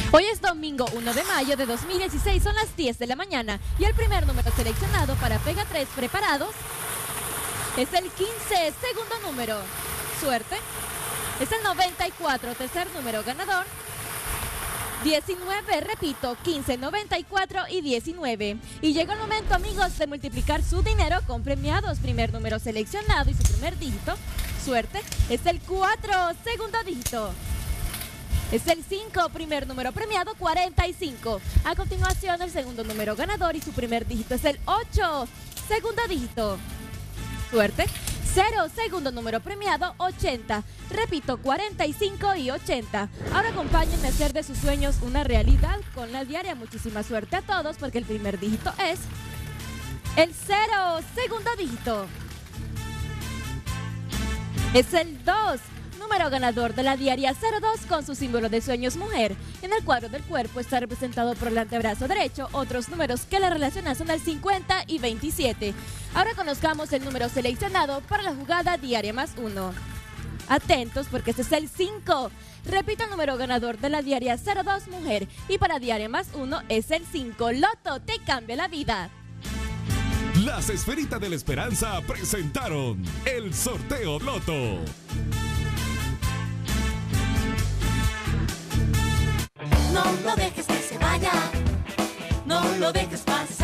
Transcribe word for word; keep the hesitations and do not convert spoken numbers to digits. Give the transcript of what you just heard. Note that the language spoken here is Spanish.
Hoy es domingo uno de mayo de dos mil dieciséis, son las diez de la mañana y el primer número seleccionado para Pega tres, ¿preparados? Es el quince, segundo número. Suerte. Es el noventa y cuatro, tercer número ganador. diecinueve, repito, quince, noventa y cuatro y diecinueve. Y llegó el momento, amigos, de multiplicar su dinero con premiados. Primer número seleccionado y su primer dígito. Suerte. Es el cuatro, segundo dígito. Es el cinco, primer número premiado, cuarenta y cinco. A continuación, el segundo número ganador y su primer dígito es el ocho, segundo dígito. Suerte. cero, segundo número premiado, ochenta. Repito, cuarenta y cinco y ochenta. Ahora acompáñenme a hacer de sus sueños una realidad con la diaria. Muchísima suerte a todos porque el primer dígito es el cero, segundo dígito. Es el dos. Número ganador de la diaria cero dos con su símbolo de sueños mujer. En el cuadro del cuerpo está representado por el antebrazo derecho. Otros números que le relacionan son el cincuenta y veintisiete. Ahora conozcamos el número seleccionado para la jugada diaria más uno. Atentos porque este es el cinco. Repito, el número ganador de la diaria cero dos mujer y para diaria más uno es el cinco. Loto te cambia la vida. Las Esferitas de la Esperanza presentaron el sorteo Loto. No lo dejes que se vaya, no lo dejes pasar.